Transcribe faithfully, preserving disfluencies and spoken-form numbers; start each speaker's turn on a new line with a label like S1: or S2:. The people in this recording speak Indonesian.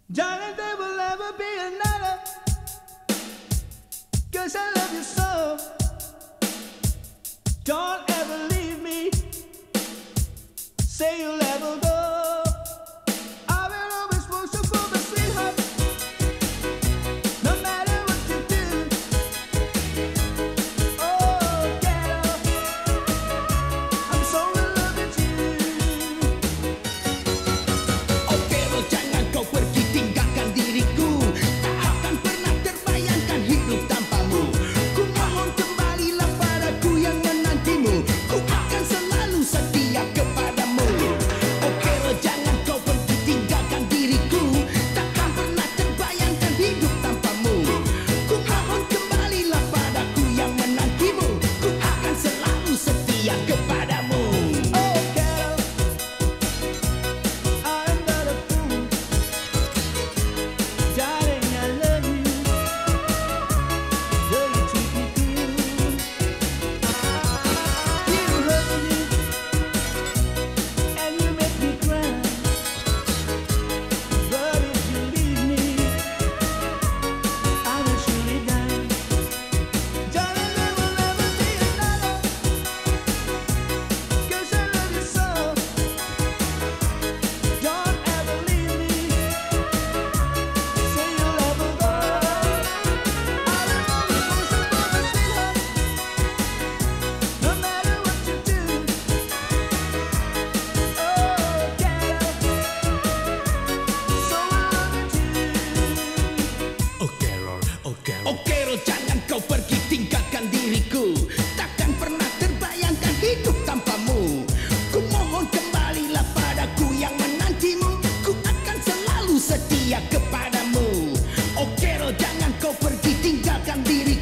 S1: Darling, there will never be another, 'cause I love you so. Don't ever leave me, say you'll never go. I will always want you for my sweetheart, no matter what you do. Oh, girl, I'm so in love with you.
S2: Oh girl, jangan kau pergi tinggalkan diriku. Tak akan pernah terbayangkan hidup tanpamu. Ku mohon kembalilah padaku yang menantimu. Ku akan selalu setia kepadamu. Oh girl, jangan kau pergi tinggalkan diriku. Takkan pernah terbayangkan hidup tanpamu. Ku mohon kembalilah padaku yang menantimu. Ku akan selalu setia kepadamu.
S1: Oh, girl, I'm not a fool. Darling, I love you. Though you treat me cruel, you hurt me and you make me cry. But if you leave me, I will surely die. Darling, there will never be another, 'cause I love you so. Don't ever leave me, say you'll never go. I will always want you for my sweetheart, no matter what you do. Oh, girl, so in love with you.
S3: Oh Carol, oh Carol.
S2: Oh Carol, jangan kau pergi tinggalkan diriku. Takkan pernah terbayangkan hidup tanpamu. Ku mohon kembalilah padaku yang menantimu. Ku akan selalu setia kepadamu. Oh Carol, jangan kau pergi tinggalkan diriku.